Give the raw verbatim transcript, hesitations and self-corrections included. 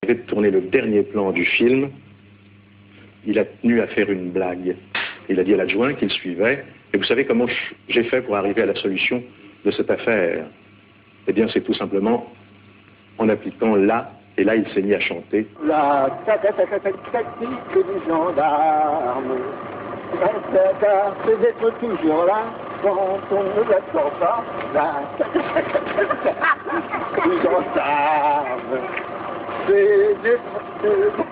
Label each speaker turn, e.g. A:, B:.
A: de tourner le dernier plan du film, il a tenu à faire une blague. Il a dit à l'adjoint qu'il suivait. Et vous savez comment j'ai fait pour arriver à la solution de cette affaire? Eh bien, c'est tout simplement en appliquant là, et là, il s'est mis à chanter.
B: La tactique du gendarme, c'est d'être toujours là quand on ne l'attend pas. La tactique du gendarme, c'est d'être